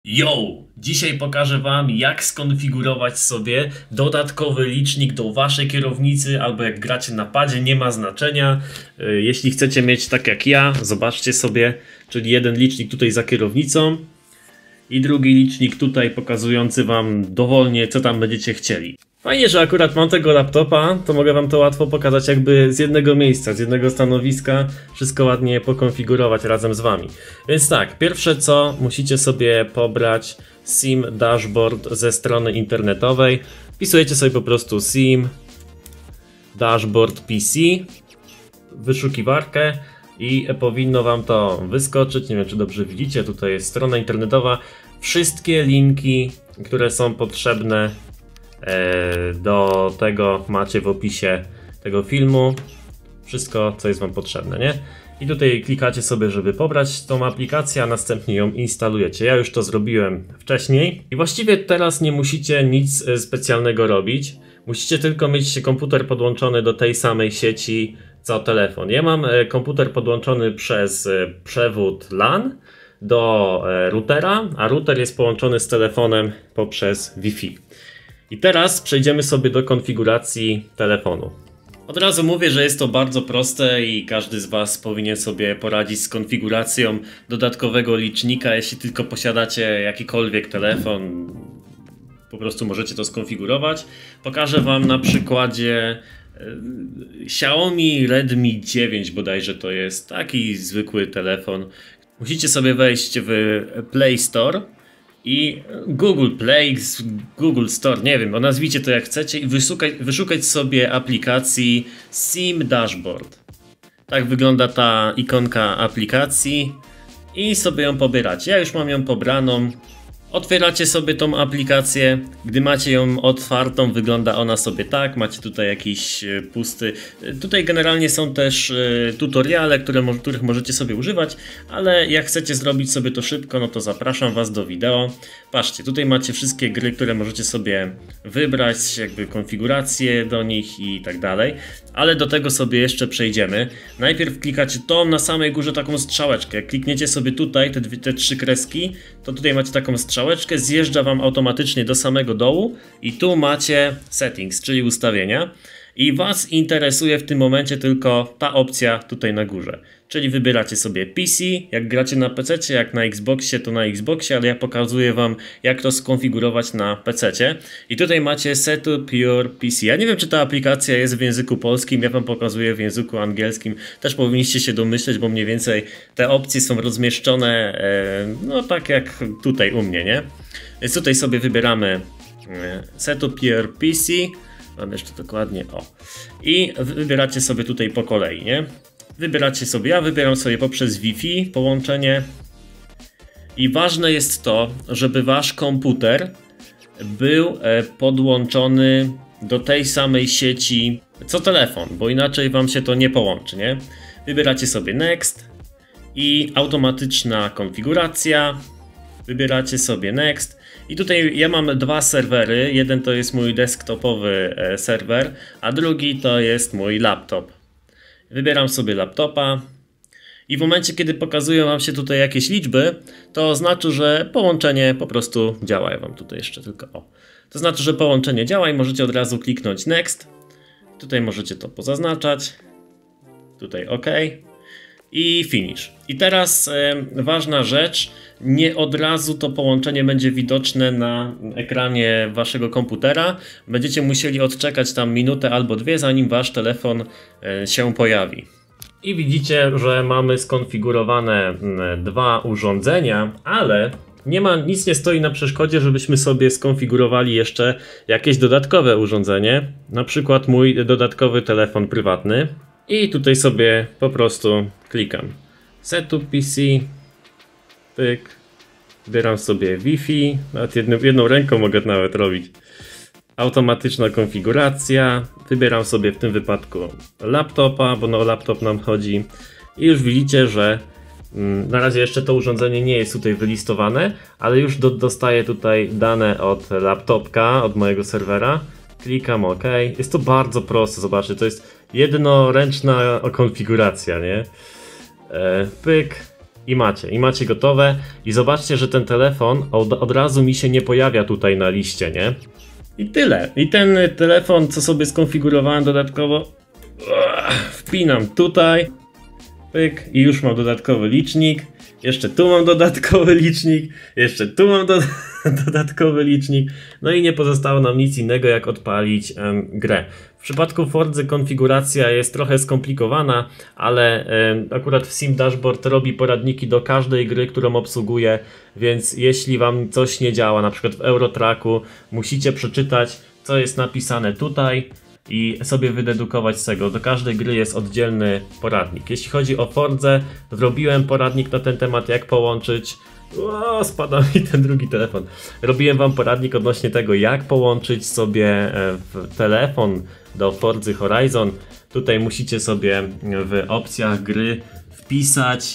Yo! Dzisiaj pokażę Wam, jak skonfigurować sobie dodatkowy licznik do Waszej kierownicy, albo jak gracie na padzie, nie ma znaczenia. Jeśli chcecie mieć tak jak ja, zobaczcie sobie, czyli jeden licznik tutaj za kierownicą i drugi licznik tutaj pokazujący Wam dowolnie, co tam będziecie chcieli. Fajnie, że akurat mam tego laptopa, to mogę Wam to łatwo pokazać jakby z jednego miejsca, z jednego stanowiska, wszystko ładnie pokonfigurować razem z Wami. Więc tak, pierwsze co, musicie sobie pobrać SIM Dashboard ze strony internetowej. Wpisujecie sobie po prostu SIM Dashboard PC, wyszukiwarkę i powinno Wam to wyskoczyć. Nie wiem, czy dobrze widzicie, tutaj jest strona internetowa. Wszystkie linki, które są potrzebne do tego macie w opisie tego filmu. Wszystko, co jest Wam potrzebne, nie? I tutaj klikacie sobie, żeby pobrać tą aplikację, a następnie ją instalujecie. Ja już to zrobiłem wcześniej. I właściwie teraz nie musicie nic specjalnego robić. Musicie tylko mieć komputer podłączony do tej samej sieci co telefon. Ja mam komputer podłączony przez przewód LAN do routera, a router jest połączony z telefonem poprzez Wi-Fi. I teraz przejdziemy sobie do konfiguracji telefonu. Od razu mówię, że jest to bardzo proste i każdy z Was powinien sobie poradzić z konfiguracją dodatkowego licznika, jeśli tylko posiadacie jakikolwiek telefon. Po prostu możecie to skonfigurować. Pokażę Wam na przykładzie Xiaomi Redmi 9 bodajże to jest, taki zwykły telefon. Musicie sobie wejść w Play Store i Google Play, Google Store, nie wiem, nazwijcie to jak chcecie i wyszukać sobie aplikacji SIM Dashboard. Tak wygląda ta ikonka aplikacji i sobie ją pobieracie. Ja już mam ją pobraną. Otwieracie sobie tą aplikację, gdy macie ją otwartą, wygląda ona sobie tak, macie tutaj jakiś pusty, tutaj generalnie są też tutoriale, których możecie sobie używać, ale jak chcecie zrobić sobie to szybko, no to zapraszam Was do wideo. Patrzcie, tutaj macie wszystkie gry, które możecie sobie wybrać, jakby konfiguracje do nich i tak dalej, ale do tego sobie jeszcze przejdziemy. Najpierw klikacie tą na samej górze taką strzałeczkę, jak klikniecie sobie tutaj te trzy kreski, to tutaj macie taką strzałeczkę, zjeżdża Wam automatycznie do samego dołu i tu macie settings, czyli ustawienia i Was interesuje w tym momencie tylko ta opcja tutaj na górze, czyli wybieracie sobie PC, jak gracie na PC, jak na Xboxie to na Xboxie, ale ja pokazuję Wam jak to skonfigurować na PC i tutaj macie Setup Your PC. Ja nie wiem, czy ta aplikacja jest w języku polskim, ja Wam pokazuję w języku angielskim, też powinniście się domyśleć, bo mniej więcej te opcje są rozmieszczone no tak jak tutaj u mnie, nie? Więc tutaj sobie wybieramy Setup Your PC. Mam jeszcze dokładnie, o. I wybieracie sobie tutaj po kolei, nie? Wybieracie sobie, ja wybieram sobie poprzez Wi-Fi połączenie. I ważne jest to, żeby Wasz komputer był podłączony do tej samej sieci co telefon, bo inaczej Wam się to nie połączy, nie? Wybieracie sobie Next i automatyczna konfiguracja. Wybieracie sobie Next. I tutaj ja mam dwa serwery, jeden to jest mój desktopowy serwer, a drugi to jest mój laptop. Wybieram sobie laptopa i w momencie kiedy pokazują Wam się tutaj jakieś liczby, to oznacza, że połączenie po prostu działa. Ja Wam tutaj jeszcze tylko, o. To znaczy, że połączenie działa i możecie od razu kliknąć Next. Tutaj możecie to pozaznaczać. Tutaj OK. I finish. I teraz ważna rzecz, nie od razu to połączenie będzie widoczne na ekranie Waszego komputera. Będziecie musieli odczekać tam minutę albo dwie, zanim Wasz telefon się pojawi. I widzicie, że mamy skonfigurowane dwa urządzenia, ale nic nie stoi na przeszkodzie, żebyśmy sobie skonfigurowali jeszcze jakieś dodatkowe urządzenie, na przykład mój dodatkowy telefon prywatny. I tutaj sobie po prostu klikam Setup PC, pyk, wybieram sobie Wi-Fi, nawet jedną ręką mogę nawet robić. Automatyczna konfiguracja, wybieram sobie w tym wypadku laptopa, bo no laptop nam chodzi. I już widzicie, że na razie jeszcze to urządzenie nie jest tutaj wylistowane, ale już dostaję tutaj dane od laptopka, od mojego serwera. Klikam OK. Jest to bardzo proste, zobaczcie, to jest jednoręczna konfiguracja, nie? Pyk. I macie gotowe. I zobaczcie, że ten telefon od razu mi się nie pojawia tutaj na liście, nie? I tyle. I ten telefon, co sobie skonfigurowałem dodatkowo, wpinam tutaj. Pyk, i już mam dodatkowy licznik. Jeszcze tu mam dodatkowy licznik. Jeszcze tu mam dodatkowy licznik. No i nie pozostało nam nic innego, jak odpalić grę. W przypadku Forzy konfiguracja jest trochę skomplikowana, ale akurat w Sim Dashboard robi poradniki do każdej gry, którą obsługuje, więc jeśli wam coś nie działa, na przykład w Eurotracku, musicie przeczytać, co jest napisane tutaj i sobie wydedukować z tego. Do każdej gry jest oddzielny poradnik. Jeśli chodzi o Forzę, zrobiłem poradnik na ten temat, jak połączyć. O, spada mi ten drugi telefon. Robiłem wam poradnik odnośnie tego, jak połączyć sobie telefon do Forzy Horizon. Tutaj musicie sobie w opcjach gry wpisać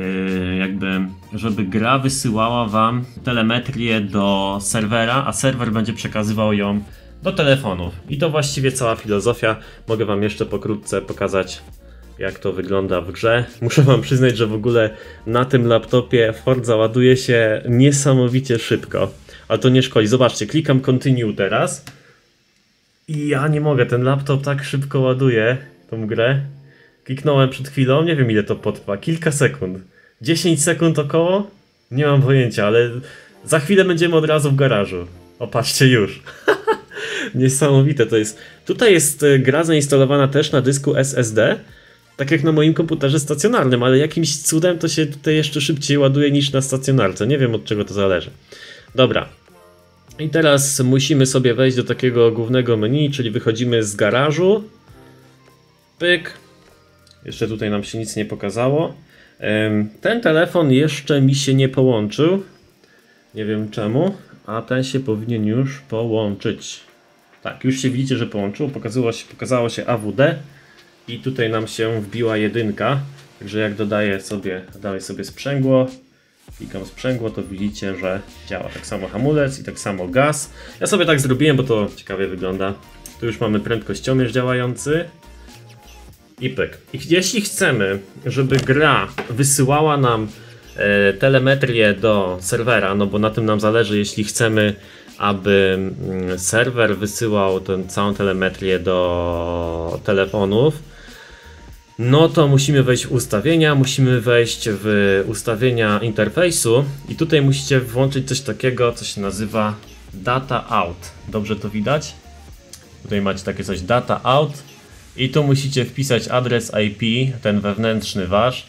żeby gra wysyłała wam telemetrię do serwera, a serwer będzie przekazywał ją do telefonów. I to właściwie cała filozofia. Mogę wam jeszcze pokrótce pokazać, jak to wygląda w grze. Muszę wam przyznać, że w ogóle na tym laptopie Forza ładuje się niesamowicie szybko. Ale to nie szkodzi. Zobaczcie, klikam continue teraz. I ja nie mogę, ten laptop tak szybko ładuje tą grę. Kliknąłem przed chwilą, nie wiem ile to potrwa, kilka sekund. 10 sekund około? Nie mam pojęcia, ale za chwilę będziemy od razu w garażu. O, patrzcie już. Niesamowite to jest. Tutaj jest gra zainstalowana też na dysku SSD. Tak jak na moim komputerze stacjonarnym, ale jakimś cudem to się tutaj jeszcze szybciej ładuje niż na stacjonarce. Nie wiem, od czego to zależy. Dobra. I teraz musimy sobie wejść do takiego głównego menu, czyli wychodzimy z garażu. Pyk. Jeszcze tutaj nam się nic nie pokazało. Ten telefon jeszcze mi się nie połączył. Nie wiem czemu, a ten się powinien już połączyć. Tak, już się widzicie, że połączył. Pokazało się AWD. I tutaj nam się wbiła 1. Także jak dodaję sobie sprzęgło, klikam sprzęgło, to widzicie, że działa. Tak samo hamulec i tak samo gaz. Ja sobie tak zrobiłem, bo to ciekawie wygląda. Tu już mamy prędkościomierz działający. I pyk. I jeśli chcemy, żeby gra wysyłała nam telemetrię do serwera, no bo na tym nam zależy, jeśli chcemy, aby serwer wysyłał tę całą telemetrię do telefonów, no to musimy wejść w ustawienia, musimy wejść w ustawienia interfejsu i tutaj musicie włączyć coś takiego, co się nazywa Data Out. Dobrze to widać? Tutaj macie takie coś Data Out i tu musicie wpisać adres IP, ten wewnętrzny wasz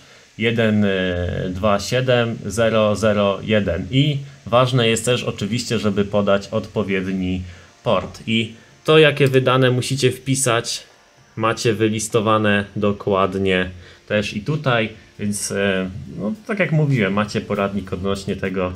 127.0.0.1 i ważne jest też oczywiście, żeby podać odpowiedni port i to, jakie wydane musicie wpisać, macie wylistowane dokładnie też i tutaj, więc no, tak jak mówiłem, macie poradnik odnośnie tego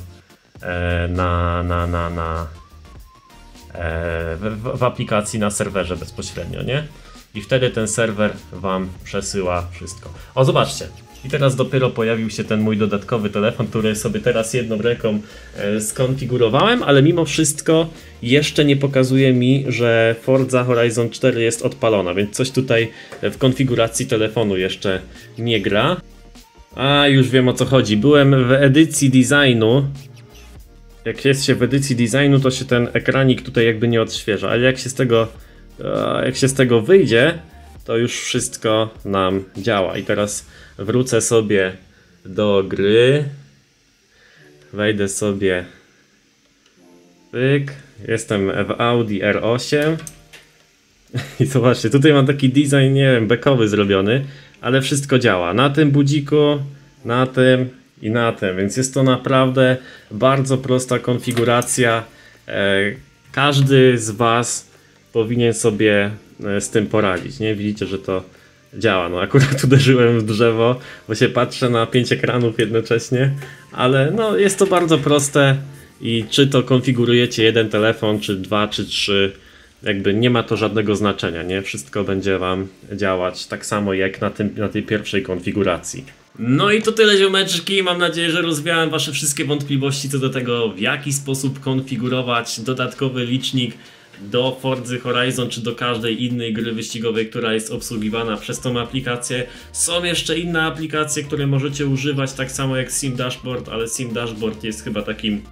w aplikacji na serwerze bezpośrednio, nie? I wtedy ten serwer wam przesyła wszystko. O, zobaczcie. I teraz dopiero pojawił się ten mój dodatkowy telefon, który sobie teraz jedną ręką skonfigurowałem, ale mimo wszystko jeszcze nie pokazuje mi, że Forza Horizon 4 jest odpalona, więc coś tutaj w konfiguracji telefonu jeszcze nie gra. A, już wiem, o co chodzi. Byłem w edycji designu. Jak jest się w edycji designu, to się ten ekranik tutaj jakby nie odświeża, ale jak się z tego wyjdzie, to już wszystko nam działa. I teraz wrócę sobie do gry. Wejdę sobie. Pyk. Jestem w Audi R8. I zobaczcie, tutaj mam taki design, nie wiem, bekowy zrobiony, ale wszystko działa. Na tym budziku, na tym i na tym. Więc jest to naprawdę bardzo prosta konfiguracja. Każdy z was powinien sobie z tym poradzić, nie? Widzicie, że to działa. No akurat uderzyłem w drzewo, bo się patrzę na 5 ekranów jednocześnie, ale no jest to bardzo proste i czy to konfigurujecie jeden telefon, czy 2, czy 3, jakby nie ma to żadnego znaczenia, nie? Wszystko będzie wam działać tak samo jak na tej pierwszej konfiguracji. No i to tyle, ziomeczki. Mam nadzieję, że rozwiałem wasze wszystkie wątpliwości co do tego, w jaki sposób konfigurować dodatkowy licznik do Forza Horizon czy do każdej innej gry wyścigowej, która jest obsługiwana przez tą aplikację. Są jeszcze inne aplikacje, które możecie używać, tak samo jak Sim Dashboard, ale Sim Dashboard jest chyba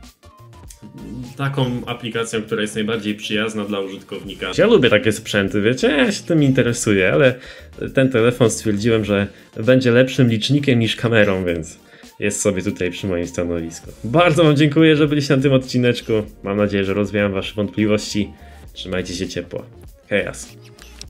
taką aplikacją, która jest najbardziej przyjazna dla użytkownika. Ja lubię takie sprzęty, wiecie, ja się tym interesuję, ale ten telefon stwierdziłem, że będzie lepszym licznikiem niż kamerą, więc jest sobie tutaj przy moim stanowisku. Bardzo wam dziękuję, że byliście na tym odcineczku. Mam nadzieję, że rozwiałem wasze wątpliwości. Trzymajcie się ciepło. Hejas.